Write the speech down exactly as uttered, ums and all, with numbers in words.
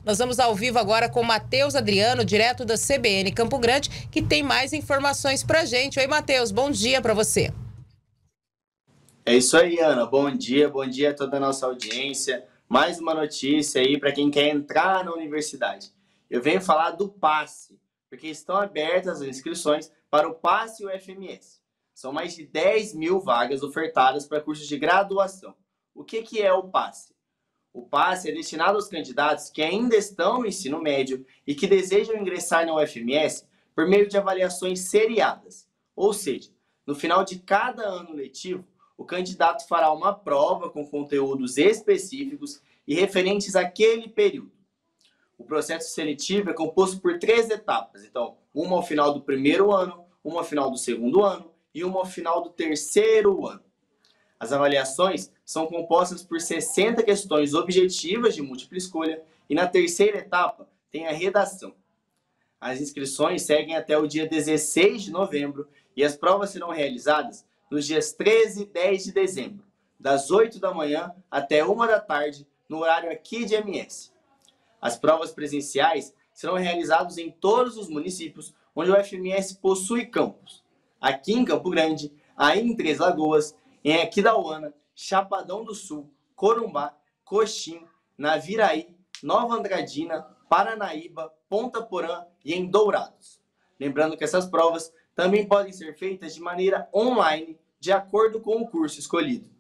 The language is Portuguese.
Nós vamos ao vivo agora com o Matheus Adriano, direto da C B N Campo Grande, que tem mais informações pra gente. Oi, Matheus, bom dia para você. É isso aí, Ana. Bom dia, bom dia a toda a nossa audiência. Mais uma notícia aí para quem quer entrar na universidade. Eu venho falar do PASSE, porque estão abertas as inscrições para o PASSE U F M S. São mais de dez mil vagas ofertadas para cursos de graduação. O que, que é o PASSE? O PASSE é destinado aos candidatos que ainda estão no ensino médio e que desejam ingressar na U F M S por meio de avaliações seriadas. Ou seja, no final de cada ano letivo, o candidato fará uma prova com conteúdos específicos e referentes àquele período. O processo seletivo é composto por três etapas. Então, uma ao final do primeiro ano, uma ao final do segundo ano e uma ao final do terceiro ano. As avaliações são compostas por sessenta questões objetivas de múltipla escolha e na terceira etapa tem a redação. As inscrições seguem até o dia dezesseis de novembro e as provas serão realizadas nos dias treze e dez de dezembro, das oito da manhã até uma da tarde, no horário aqui de M S. As provas presenciais serão realizadas em todos os municípios onde o U F M S possui campus. Aqui em Campo Grande, aí em Três Lagoas, em Aquidauana, Chapadão do Sul, Corumbá, Coxim, Naviraí, Nova Andradina, Paranaíba, Ponta Porã e em Dourados. Lembrando que essas provas também podem ser feitas de maneira online, de acordo com o curso escolhido.